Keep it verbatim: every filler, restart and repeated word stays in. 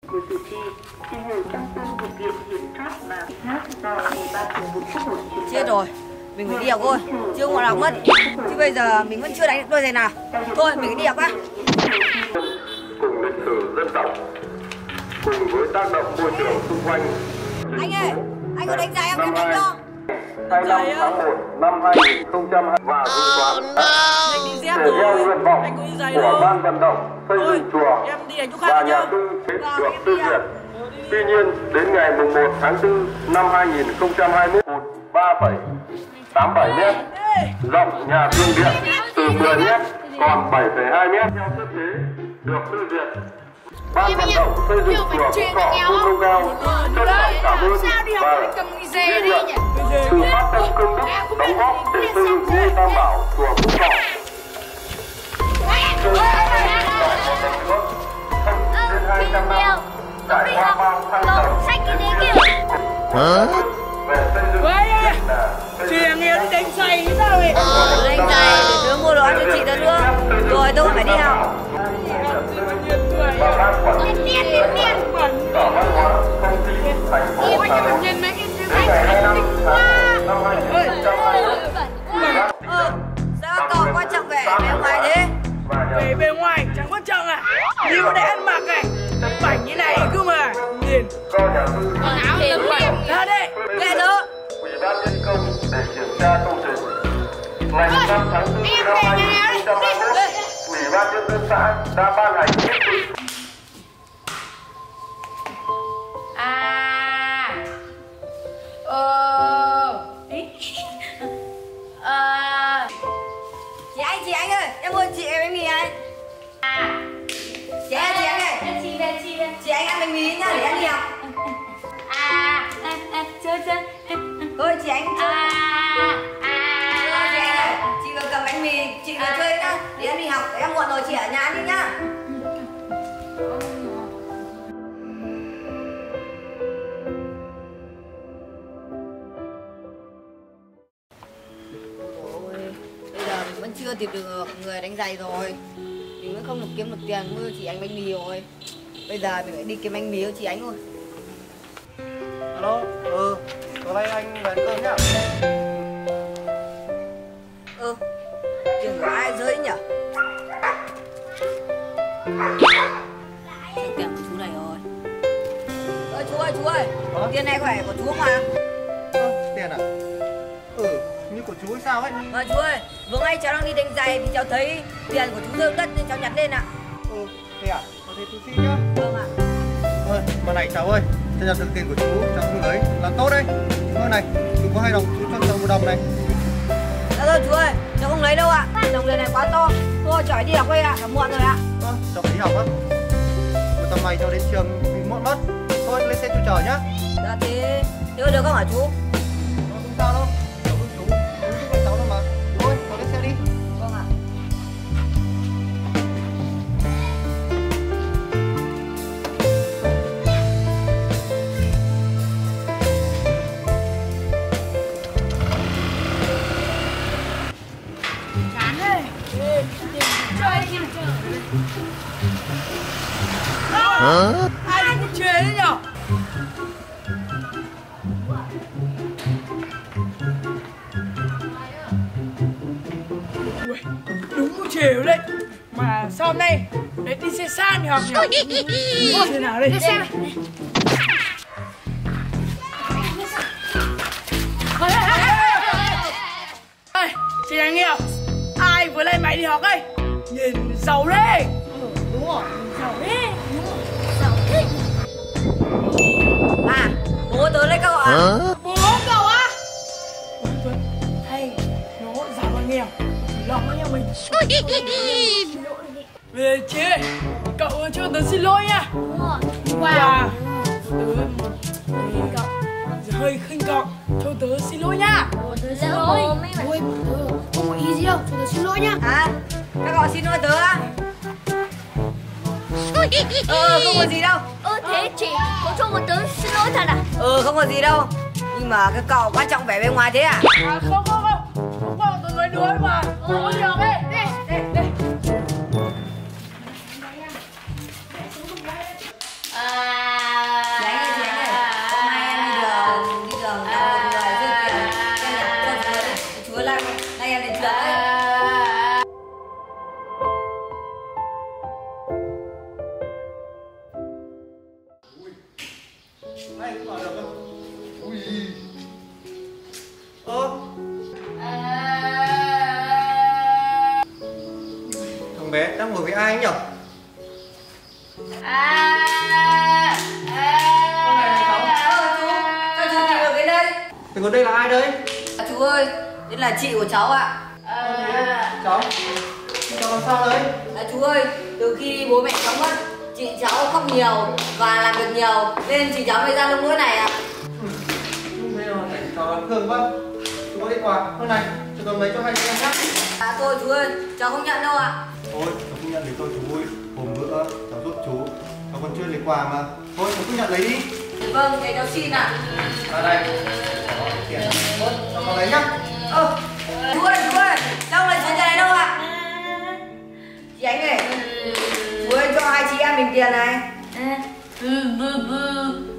của cử tri thì người trong tương thực hiện hiến pháp và khác do Ủy ban Thường vụ Quốc hội chuyển. Chết rồi, mình phải đi học thôi, chưa ngồi học mất. Chứ bây giờ mình vẫn chưa đánh được đôi giày nào. Thôi mình phải đi học á. Cùng lịch sử dân tộc, cùng với tác động môi trường xung quanh. Anh ơi, anh có đánh giày em em đánh cho. hai mươi lăm tháng một năm hai nghìn không trăm hai mươi và dự toán để theo nguyện vọng của ban vận động xây dựng chùa và nhà tu được phê duyệt. Tuy nhiên đến ngày mùng một tháng tư năm hai nghìn không trăm hai mươi mốt, ba phẩy tám bảy mét, rộng nhà thương điện từ mười mét còn bảy phẩy hai mét theo thiết kế được phê duyệt. Ban vận động xây dựng chùa Phúc Thọ Phương Đông Cao trân trọng cảm ơn và ghi nhận sự phát tâm công đức đóng góp để xây dựng ngôi Tam Bảo chùa Phúc Thọ. Từ ngày tỏ một tầng nước thân trên hai trăm năm trải qua bao thăng trầm về xây dựng chị nghèo đi đánh giày thế sao vậy? Đánh giày để tớ mua đồ ăn cho chị tớ nữa. Rồi tôi phải đi học. và ban quản lý sở văn hóa thông tin thành phố Hà Nội đến ngày hai mươi lăm tháng năm hai nghìn không trăm hai mươi mốt. Ờ, sao cậu quan trọng vẻ bề ngoài thế? Về bề ngoài chẳng quan trọng à? Như có để ăn mặc này, tấm bảnh như này cơ mà. Nhìn. Do nhà tư Áo hiểm hiểm ra đây. Ghê nữa. Ủy ban nhân công để kiểm tra công trình. Ngày năm tháng tư năm hai nghìn không trăm hai mươi mốt, Ủy ban nhân dân xã đã ban hành quyết định. À, ờ, ờ, Chị anh, chị anh ơi, em ơi chị em bánh mì anh. à, Chị anh, chị anh ơi. chị về, chị về. Chị anh ăn bánh mì nhá để em đi học. À, à, à, chơi chơi. Thôi chị anh chơi. À, Thôi chị anh ơi, à, chị vừa cầm bánh mì, chị vừa chơi nhá. Để em đi học, em muộn rồi chị ở nhà đi nhá. Vẫn chưa tìm được người đánh giày rồi. Mình vẫn không được kiếm được tiền mua cho chị anh bánh mì rồi. Bây giờ mình phải đi kiếm bánh mì cho chị anh thôi. Alo, ừ, tối nay anh về ăn cơm nhá. Ừ, tiền của ai rơi nhỉ? Tiền của chú này rồi. Ơ chú ơi, chú ơi, Hả? tiền này phải của chú mà. Ơ, tiền à? Ừ, như của chú hay sao ấy? Ờ chú ơi, vừa ngay cháu đang đi đánh giày thì cháu thấy tiền của chú rơi đất nên cháu nhặt lên ạ. Ừ, thế à? Có thế chú xin nhá. Vâng ạ. Thôi, mà này cháu ơi, cháu nhặt được tiền của chú, cháu không lấy, là tốt đấy. Thôi này, chú có hai đồng, chú cho cháu một đồng này. Dạ thôi chú ơi, cháu không lấy đâu ạ. Đồng tiền này quá to. Thôi cháu phải đi học đây ạ, đã muộn rồi ạ. Ơ, cháu phải đi học á? Một tầm này cháu đến trường bị muộn mất. Thôi, lên xe chú chờ nhá. Dạ thế, thế có được không hả chú? Nó không sao đâu, cháu giúp chú, chú giúp anh cháu đâu mà. Thôi, cháu lên xe đi. Vâng ạ. chán đây. Chơi đi. Hả? Ai cũng chơi đấy nhở? Ui, đúng một chiều đấy. Mà sao hôm nay đấy đi xe sang thì học nhỉ? Thôi thế nào đây? Đi xem này. Ê, chị đang nghe ai vừa lên mày đi học đây? Nhìn giàu đấy. Ừ, đúng rồi, giàu đấy. Đúng rồi, giàu thế. À, bố tớ lấy cậu ạ. Bố cậu á? Tuấn Tuấn, hay nó giàu và nghèo, lòng với nhau mình. Về chế, cậu cho tớ xin lỗi nha. Đúng rồi. Wow. Tớ một cậu hơi khinh cậu, cho tớ xin lỗi nha. Tớ xin lỗi. Ôi, không có ý gì đâu, cho tớ xin lỗi nha. À, các cậu xin lỗi tớ á. Ờ, không có gì đâu. Ơ thế chị có cho một tớ xin lỗi thật à? Ừ, không có gì đâu. Nhưng mà cái cậu quan trọng vẻ bên ngoài thế à? À không không không, không có tớ nói đuối mà. Có gì không ấy? Đây, đây, đây. À, Này cũng bảo được không? Ui. Ơ. Thằng bé đang ngồi với ai ấy nhỉ? À, à, này cháu. Ơ, chú, sao chú tìm được đến đây? Thì còn đây là ai đây? À, chú ơi, đây là chị của cháu ạ. À. Cháu, cháu làm sao đấy? À, chú ơi, từ khi bố mẹ cháu mất, chị cháu khóc nhiều và làm việc nhiều nên chị cháu mới ra nông nỗi này ạ. Bây giờ cảnh cháu đáng thương quá. Chú có đi quà, hôm này, chú còn lấy cho hai chị em khác. À thôi chú ơi, cháu không nhận đâu ạ. Thôi, cháu không nhận lấy tôi chú ơi. Hôm bữa cháu giúp chú, cháu còn chưa lấy quà mà. Thôi, cháu cứ nhận lấy đi. Vâng, để cháu xin ạ. À đây, đó, tiền. Thôi, cháu còn lấy nhá. Ơ, chú ơi, chú ơi, đâu là số tiền này đâu ạ? Chị Ánh này, chú ơi cho hai chị em mình tiền này.